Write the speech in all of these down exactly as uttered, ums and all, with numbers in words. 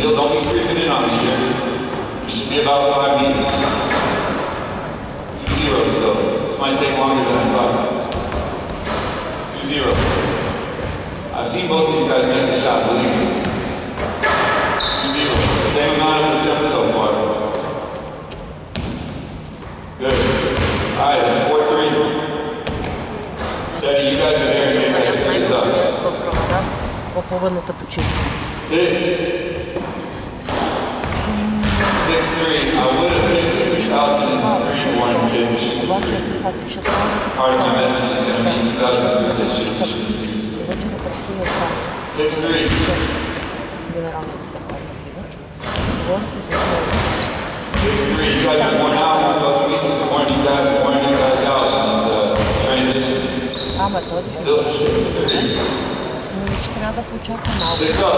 still don't be creeping in on me here. You should be about five meters. Two zero still. This might take longer than I thought. Two zero. I've seen both these guys make the shot, believe me. Two zero. Same amount of attempts so far. Good. Alright, it's four three. Daddy, you guys are there in case I screw this up. Six. Six three. I would have picked the two thousand three one kid who should Part of my message is going to be two thousand three this should Six three. Six three. You guys are worn out. Coach Meese's worn you guys, worn you guys out in this uh, transition. Still six three. Six up.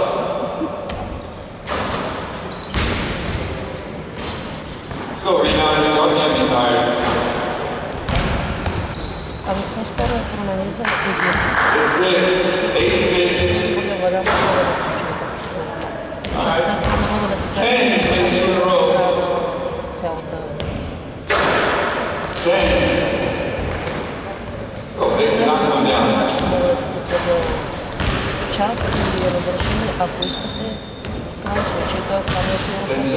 Let's go, rebounders. Y'all can't be tired. Six six. Eight six. Alright. Ten minutes in a row. Ten. Go, big. You're not coming down. Час и разрешили, ако искате, в крайна случай да камерите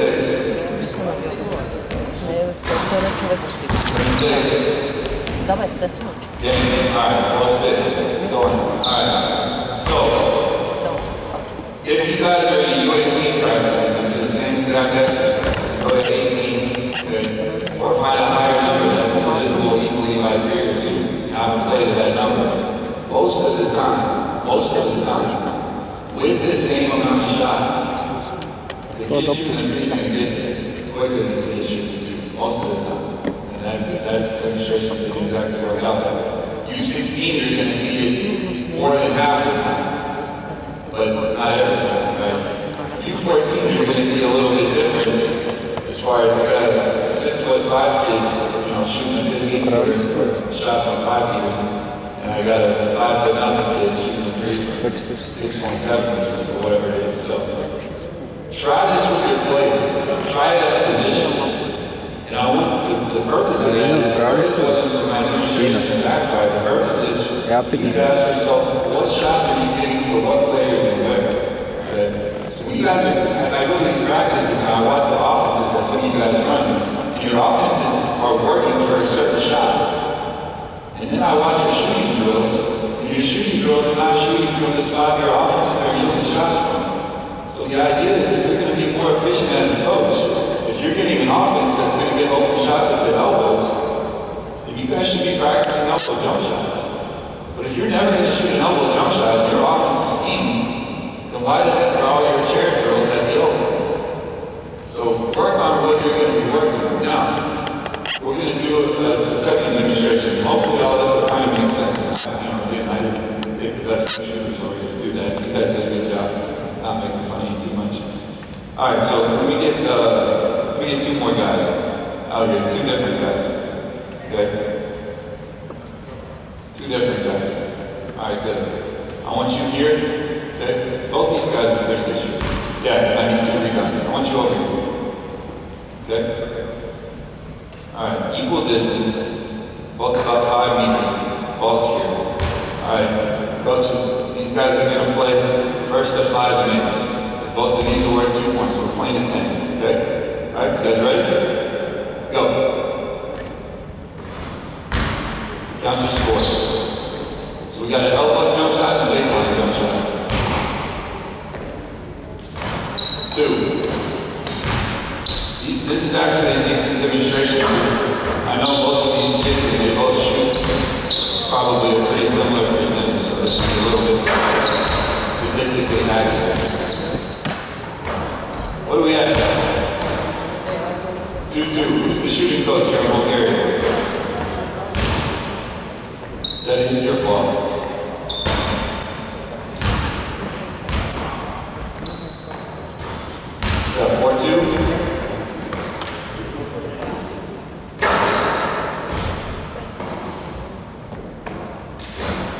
не е втория човек за стига. Да, бе, естествено. If you guys are in U eighteen practice and do the same exact exercise, go to eighteen, or find a higher number that's divisible equally by three or two, have to play to that number. Most of the time, most of the time, with the same amount of shots, the kid shooting the three is going to get quicker than the kid shooting the two, most of the time. And that, that demonstrates something exactly work out that way. U sixteen, you're going to see it more than half the time, but not every time, right? U fourteen, you're going to see a little bit difference as far as I got a six foot five kid, you know, shooting a fifteen footer shot from five meters. And I got a five foot mountain kid shooting a three from six point seven meters or whatever it is. So try this with your players. Try it at positions. And I want the, the purpose of that is the purpose wasn't for my demonstration to backfire. The purpose is you ask yourself, what shots are you getting for what players and where? Okay? So when you guys are, as I go to these practices and I watch the offenses that some of you guys run, and your offenses are working for a certain shot. And then I watch your shooting drills, and your shooting drills are not shooting from the spot your offenses are getting shots from. So the idea is if you're going to be more efficient as a coach, if you're getting an offense that's going to get open shots at the elbows, then you guys should be practicing elbow jump shots. But if you're never going to shoot an elbow jump shot and your offensive scheme, then why the heck are all your chair drills at the elbow? So work on what you're going to be working with. Now, we're going to do a, a second demonstration. Hopefully all this will kind of make sense. You know, again, I didn't pick the best shooters over here to do that. You guys did a good job not making fun of you too much. Alright, so let me get uh, let me get two more guys out here. Two different guys. Okay? Two different guys. Alright, good. I want you here. Okay? Both these guys are very good shooters. Yeah, I need two rebounders. I want you over here. Okay? Alright, equal distance, both about five meters, balls here. Alright, coaches, these guys are going to play first to five minutes. Because both of these are worth two points, so we're playing at ten. Okay? Alright, you guys ready? Go. Down to score. So we got an elbow jump shot and a baseline jump shot. Two. These, this is actually a decent demonstration. I know both of these kids, and they both shoot probably a pretty similar percentage, so this is a little bit statistically accurate. What do we have? two two. Who's the shooting coach here in Bulgaria? That is your fault. Is that four two?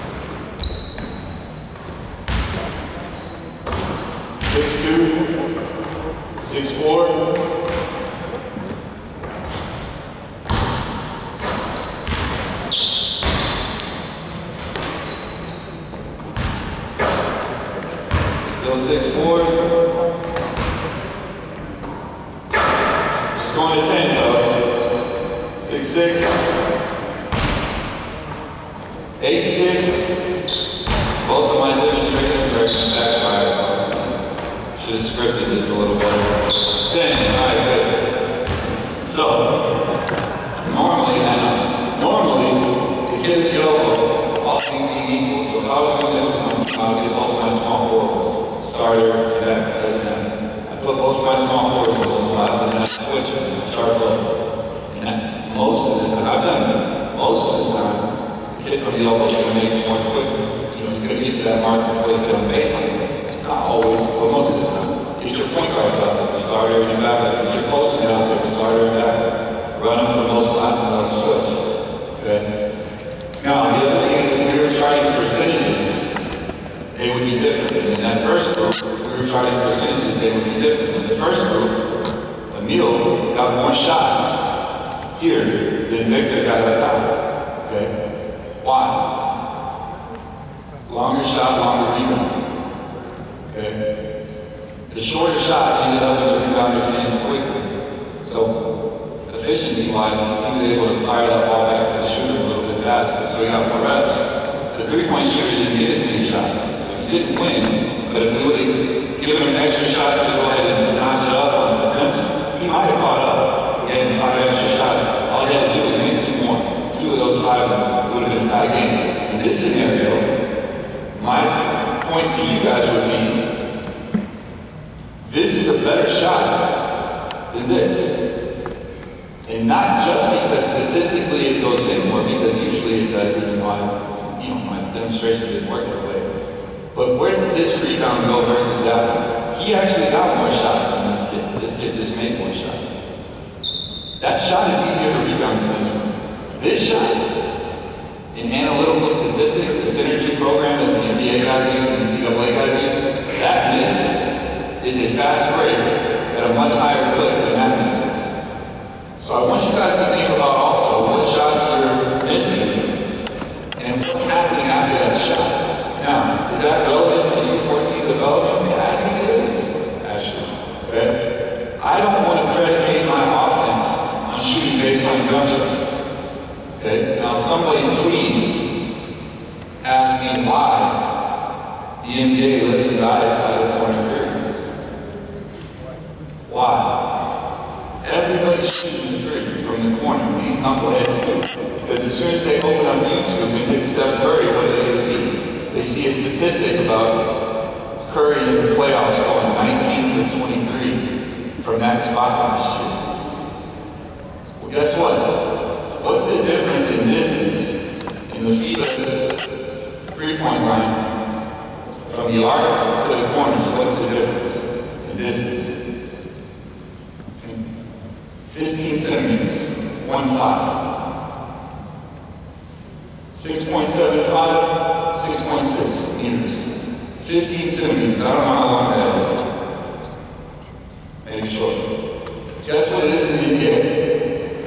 six two. six four. Still six four. Just going to ten, though. six six. eight six. Both of my demonstrations are going to backfire. Should have scripted this a little better. ten, alright, good. So, normally, I know, normally, the kid at the elbow, all things being equal, so if I was doing this one, I would get both my small forwards, starter, and back, doesn't matter. I put both my small forwards in those spots, and then I switch them and chart left. And that, most of the time, I've done this, most of the time, the kid from the elbow is going to make it more quickly. You know, he's going to get to that mark before he get on the baseline. Not always, but most of the time. Get your point guards out there, starter and back. Get your postman out there, starter and back. Run them for most spots and let them switch. Okay? Now, the other thing is that when we were trying percentages, they would be different. And in that first group, we were trying percentages, they would be different. In the first group, Emil got more shots here than Victor got at the top. Okay? Why? Longer shot, longer rebound. Okay? The shorter shot ended up in the rebounder stands quickly. So, efficiency-wise, he was able to fire that ball back to the shooter a little bit faster, so he got more reps. The three-point shooter didn't get as many shots. So he didn't win, but if we would have given him extra shots to go ahead and notch it up on attempts, he might have caught up. He had five extra shots. All he had to do was make two more. Two of those five would have been a tie game. In this scenario, my point to you guys would be, this is a better shot than this. And not just because statistically it goes in more, because usually it does, even though I, you know, my demonstration didn't work that way. But where did this rebound go versus that one? He actually got more shots than this kid. This kid just made more shots. That shot is easier to rebound than this one. This shot, in analytical statistics, the synergy program that the N B A guys use and the N C double A guys use, that miss is a fast break at a much higher clip than that miss is. So I want you guys to think about also what shots you're missing and what's happening after that shot. Now, is that relevant to U fourteen development? Yeah, I think it is, actually. Okay? I don't want to predicate my offense on shooting baseline jump shots. Okay? Now, somebody please ask me why the N B A lives and dies by the corner three. Why? Everybody's shooting the three from the corner. These knuckleheads do. Because as soon as they open up YouTube and hit Steph Curry, what do they see? They see a statistic about Curry in the playoffs going nineteen for twenty-three from that spot last year. Well, guess what? What's the difference in distance in the feet of the three-point line from the arc to the corners? What's the difference in distance? fifteen centimeters, one five. six point seven five, six point six meters. fifteen centimeters, I don't know how long that is. Maybe short. Guess what it is in the N B A?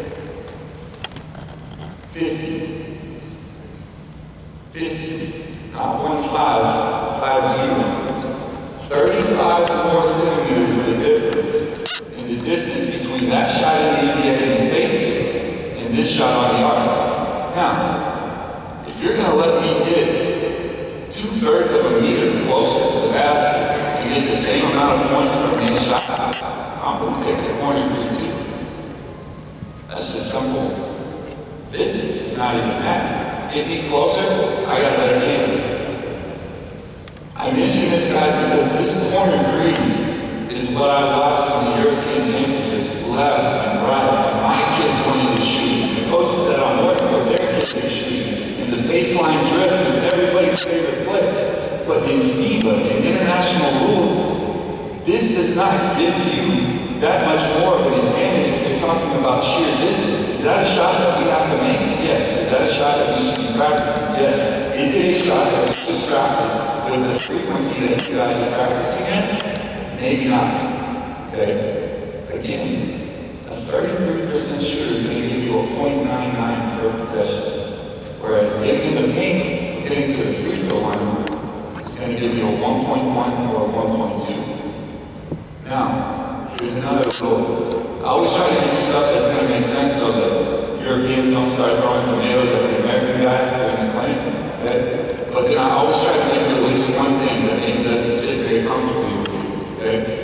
fifty. fifty. Not one five, five zero. thirty-five more centimeters of the difference in the distance between that shot in the N B A in the States and this shot on the arc. Now, if you're going to let me get two-thirds of a meter closer to the basket and get the same amount of points from each shot, I'm going to take the corner three too. That's just simple physics. It's not even math. Get me closer, I got a better chance. I mention this, guys, because this corner three is what I watched on the European campuses, left and right, and my kids wanted to shoot. The coaches that I'm working with, their kids are shooting. And the baseline drift is everybody's favorite play. But in FIBA, in international rules, this does not give you that much more of an advantage if you're talking about sheer distance. Is that a shot that we have to make? Yes. Is that a shot that we should be practicing? Yes. Is it a shot that we should practice with the frequency that you guys are practicing in? Maybe not. Okay? again, a thirty-three percent shooter is going to give you a point nine nine per possession. Whereas getting in the paint, getting to the free throw line, it's going to give you a one point one or a one point two. Now, here's another little, I always try to do stuff that's going to make sense so that Europeans don't start throwing tomatoes at the American guy when they're playing, okay? But then I always try to give you at least one thing that maybe doesn't sit very comfortably with you, okay?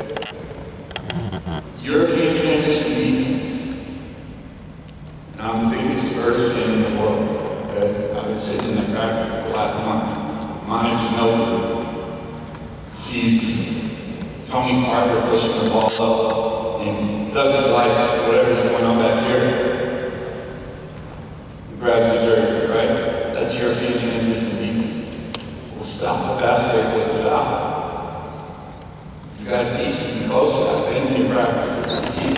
European transition defense. And I'm the biggest Spurs fan in the world, okay? I've been sitting in the practice the last month. Manu Ginobili sees Tony Parker pushing the ball up and doesn't like whatever's going on back here. He grabs the jersey, right? That's European transition defense. We'll stop the fast break with the foul. You guys teach me, coach that. I've been in your practice. See.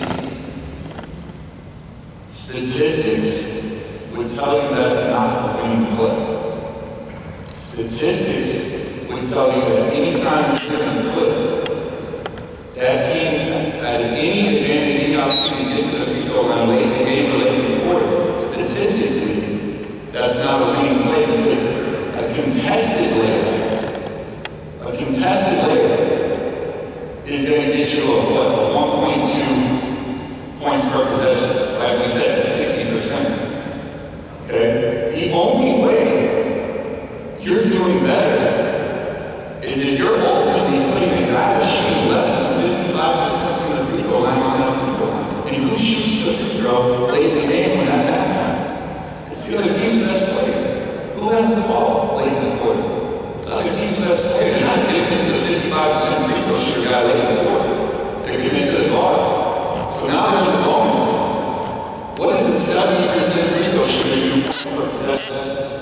Statistics would tell you that's not a winning play. Statistics would tell you that anytime you're going to put that team had any advantage, any opportunity to get to the free throw line late in the game or late in the quarter, statistically, that's not a winning play because a contested layup, a contested layup is going to get you a, what, a one point two points per possession. Like we said, sixty percent. Okay? The only way you're doing better is if you're ultimately putting a guy that's shooting less than fifty-five percent from the free throw line on that free throw line. And who shoots the free throw late in the game when that's happening? It's the other team's best player. Who has the ball late in the quarter? The other team's best player. They're not giving it to the fifty-five percent free throw shooter guy late in the quarter. They're giving it to the guard. So now they're in the bonus. What does the seventy percent free throw shooter do per possession?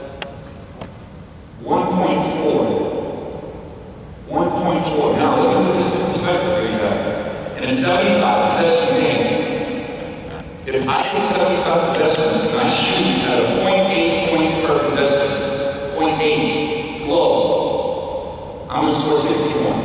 one point four. one point four. Now, let me put this in perspective for you guys. In a seventy-five possession game, if I get seventy-five possessions and I shoot at a point eight points per possession, point eight, it's low, I'm going to score sixty points.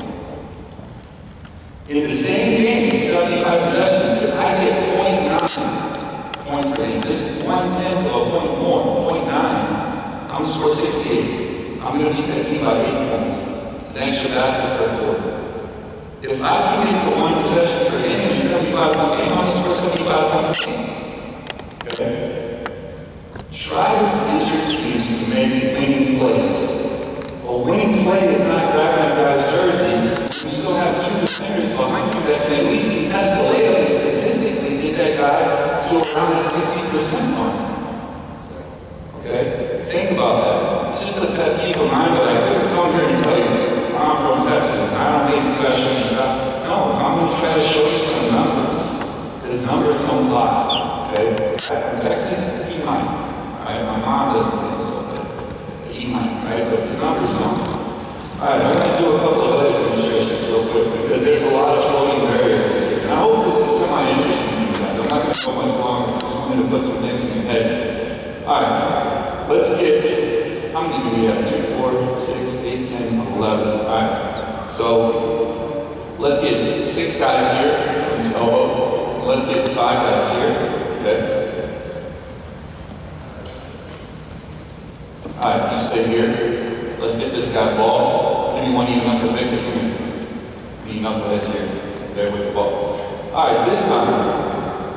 In the same game, seventy-five possessions, if I get point nine points per game, this is one tenth of a point more, point nine, I'm going to score sixty-eight. I'm going to beat that team by eight points. It's an extra basket per quarter. If I can get to one possession per game and seventy-five point eight, I'm going to score seventy-five points a game. Okay? Try to get your teams to make winning plays. Well, winning play is not grabbing a guy's jersey. You still have two defenders behind you that can at least contest the layup and statistically get that guy to around that sixty percent mark. Okay? Think about that. It's just a pet peeve of mine, but I couldn't come here and tell you I'm from Texas and I don't think you guys should be shot. No, I'm going to try to show you some numbers. Because numbers don't lie. Okay? From Texas, he might. Right? My mom doesn't think so, but he might, right? But the numbers don't. Alright, I'm going to do a couple of other demonstrations real quick because there's a lot of floating variables here. And I hope this is semi-interesting to you guys. I'm not going to go much longer. I just wanted to put some things in your head. Alright, let's get, how many do we have? two, four, six, eight, ten, eleven. Alright, so let's get six guys here on this elbow. And let's get five guys here. Okay? Alright, you stay here. Let's get this guy ball. Anyone you knuckle picture for me? You knuckleheads here. There with the ball. Alright, this time,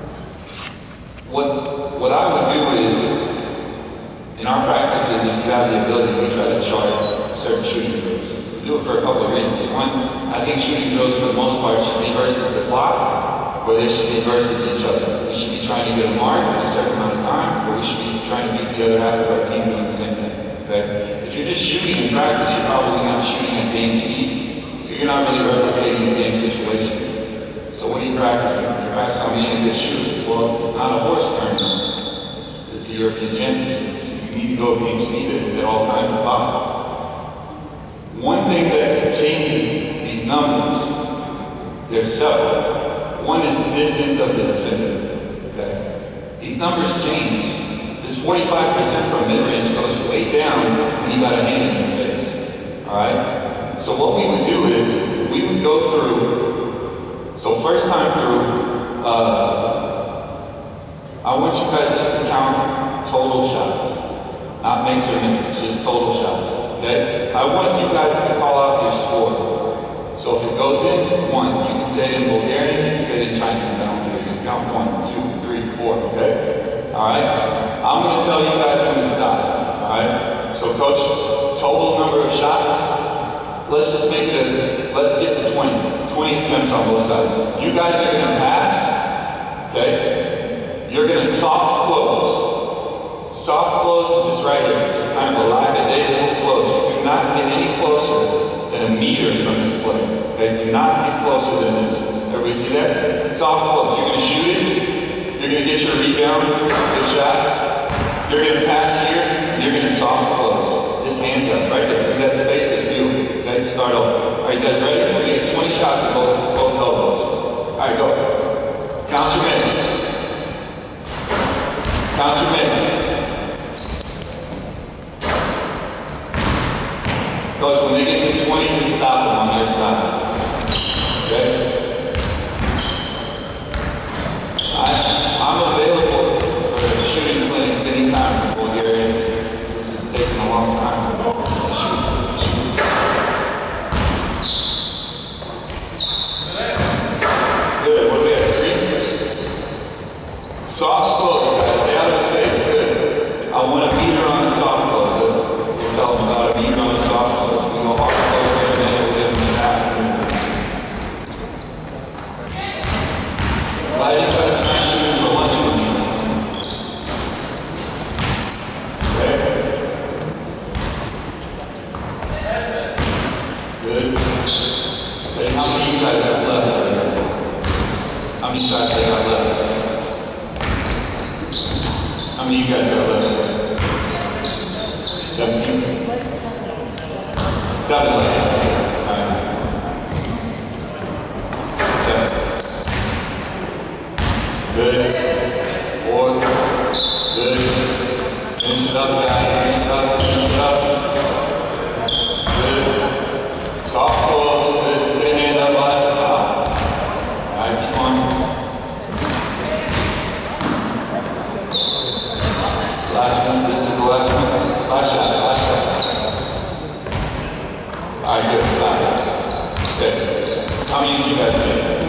what, what I would do is, in our practices, if you have the ability, we try to chart certain shooting drills. We do it for a couple of reasons. One, I think shooting drills for the most part should be versus the clock, or they should be versus each other. We should be trying to get a mark in a certain amount of time, or we should be trying to beat the other half of our team doing the same thing. Okay? If you're just shooting in practice, you're probably not shooting at game speed, so you're not really replicating the game situation. So when you practice, you practice on being a good shooter. Well, it's not a horse tournament. It's, it's the European Championship. You need to go game speed at all times if possible. One thing that changes these numbers, there's several. One is the distance of the defender. Okay? These numbers change. This forty-five percent from mid-range goes way down when you got a hand in your face. Alright? So what we would do is, we would go through So first time through, uh, I want you guys just to count total shots. Not makes or misses, just total shots, okay? I want you guys to call out your score. So if it goes in, one. You can say it in Bulgarian, you can say it in Chinese. I don't care. You can count one, two, three, four, okay? All right? I'm going to tell you guys when to stop, all right? So coach, total number of shots. Let's just make it a, let's get to twenty. twenty attempts on both sides. You guys are going to pass, okay? You're going to soft close. Soft close is just right here. Just kind of a line that is a little close. You do not get any closer than a meter from this play. Okay? Do not get closer than this. Everybody see that? Soft close. You're going to shoot it. You're going to get your rebound. Good shot. You're going to pass here, and you're going to soft close. Just hands up right there. See that space? It's beautiful. Okay, start over. All right, you guys ready? We're going to get twenty shots at both, both elbows. All right, go. Count your minutes. Count your minutes. Coach, when they get to twenty, just stop them on their side. Okay? I, I'm available for shooting clinics anytime for Bulgarians. This is taking a long time. Good. What do we have? Three? Soft close, guys. Stay out of his face. Good. I want a meter on the soft close. Let's tell them about a meter on the soft close. We go hard close there and then we'll get them back. Why did you guys not shoot for lunch with me? Okay. Good. Okay, how many of you guys have left? How many shots they got left? How many of you guys got left? seventeen? Seven left. Seven. Good. Four. Good. Finish it up, guys. Finish it up. Finish it up. Good. Soft close. Good. Stay hand up. Last foul. All right, keep on. Last one. This is the last one. Last shot. Last shot. All right, good. Stop. Okay. How many did you guys make?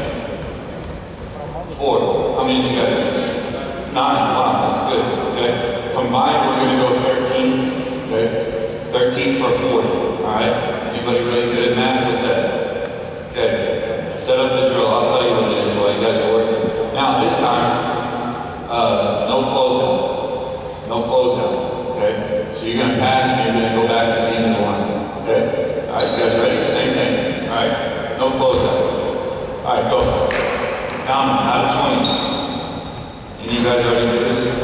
Four. How many did you guys make? Nine. Wow, that's good. Okay. Combined, we're going to go thirteen. Okay. thirteen for forty. All right. Anybody really good at math? What's that? Okay. Set up the drill. I'll tell you what it is while you guys are working. Now, this time, uh, no closeout. No closeout. Okay. So you're going to pass and you're going to go back to the end of the line. Okay. All right. You guys ready? Same thing. All right. No closeout. All right. Go. Down out of twenty. And you guys already do this?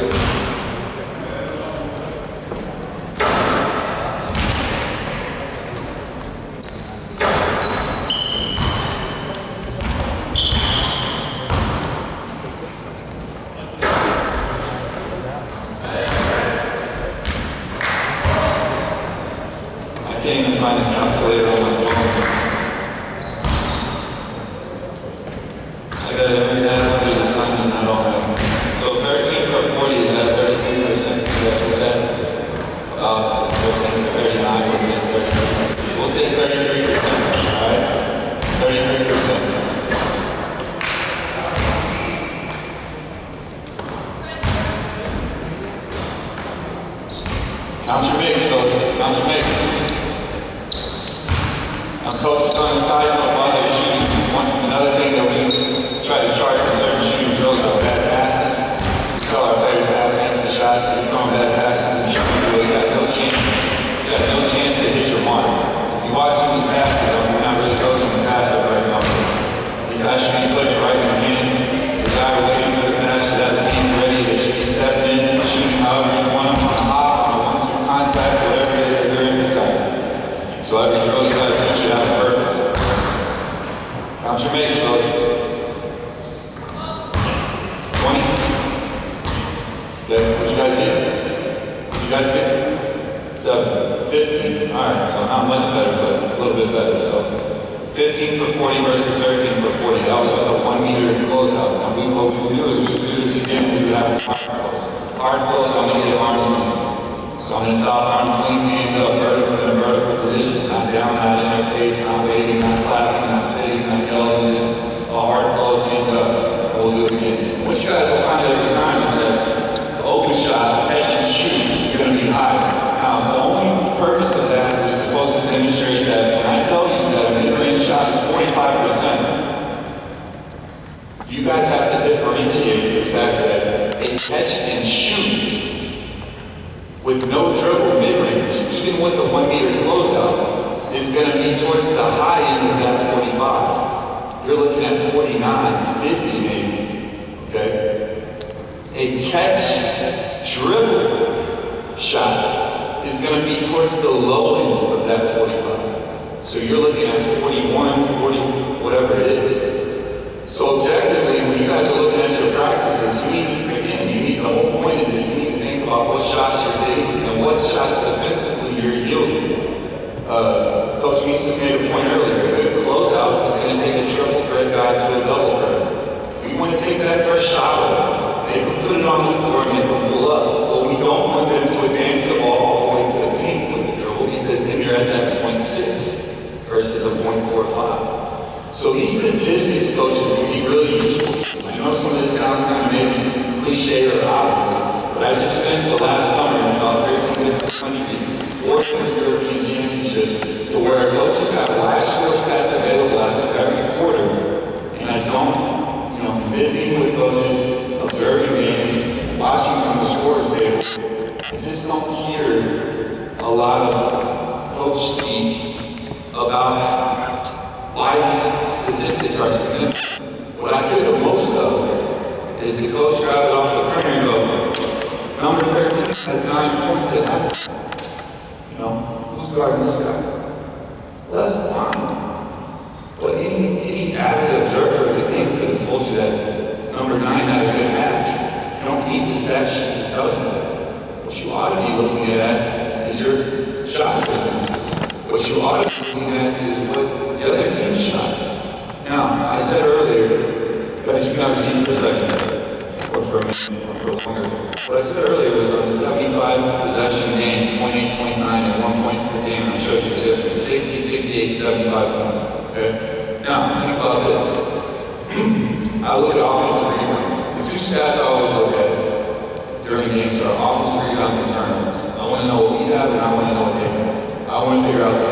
I can't even find a calculator on my phone. I got every day I do the sign and I don't have. So thirteen for forty is at thirty-three percent. That's what that is. Uh, thirteen to thirty-nine percent. We'll take thirty-three percent. Alright? thirty-three percent. Count your mix, folks. Count your mix. Now, coaches on the side note while they're shooting. One, another thing that we try to charge for certain shooting drills are bad passes. We tell our players to pass instant shots. If you're throwing bad passes and shooting drill, you got no chance. You got no chance to hit your mark. You watch some of these passes, though, you're not really coaching the passer right now. These guys should be putting it right in their hands. The guy waiting for the pass should have his hands ready. They should be stepped in, shooting however you want them on a hop, on a one-two contact, whatever it is that they're emphasizing. So every drill you guys teach it out of purpose. Count your mates, folks. twenty. Okay, what you guys get? What you guys get? Seven. fifteen. Alright, so not much better, but a little bit better. So fifteen for forty versus thirteen for forty. That was like a one meter closeout. And we, what we would do is we would do this again. We would have hard close. Hard close, I'm going to get arms length. So I'm going to stop arms length, hands up, vertical in a vertical position. Not down, not in their face, not waving, not clapping, not spitting, not yelling, just a hard close, hands up. And we'll do it again. What you guys will find every time is that the open shot, catch and shoot, is going to be higher. Now, the only purpose of that is supposed to demonstrate that when I tell you that a mid-range shot is forty-five percent, you guys have to differentiate the fact that a catch and shoot with no dribble mid-range, even with a one meter closeout, is going to be towards the high end of that forty-five. You're looking at forty-nine, fifty maybe, okay? A catch dribble shot is going to be towards the low end of that forty-five. So you're looking at forty-one, forty, whatever it is. So objectively, when you guys are looking at your practices, you need, again, you need, the whole point is that you need to think about what shots you're hitting and what shots defensively you're yielding. Uh, Coach Meeson made a point earlier, a good closeout is going to take a triple threat guy to a double threat. We want to take that first shot away, make them put it on the floor, and make them pull up. But we don't want them to advance the ball all the way to the paint with the dribble, because then you're at that point six versus a point four five. So these statistics, coaches, can be really useful. I know some of this sounds kind of maybe cliche or obvious, but I just spent the last summer in about thirteen different countries, four different European championships, to where coaches have live score stats available after every quarter, and I don't, you know, visiting with coaches, observing games, watching from the scores table, I just don't hear a lot of coach speak about why these statistics are significant. What I hear the most of is the coach grab it off the printer and go, number thirteen has nine points at half. You know, who's guarding this guy? Well, that's fine. But any, any avid observer of the game could have told you that number nine had a good half. You don't need the stat sheet to tell you that. What you ought to be looking at is your shot percentages. What you ought to be looking at is what the other team shot. Now, I said earlier, but as you can see for a second, or for a minute, or for longer, what I said earlier was on the seventy-five possession game, point eight, point nine, and one point per game, I showed you the difference, sixty, sixty-eight, seventy-five points, okay? Now, think about this. I look at offensive rebounds. The two stats I always look at during games are offensive rebounds and turnovers. I want to know what we have, and I want to know what they have. I want to figure out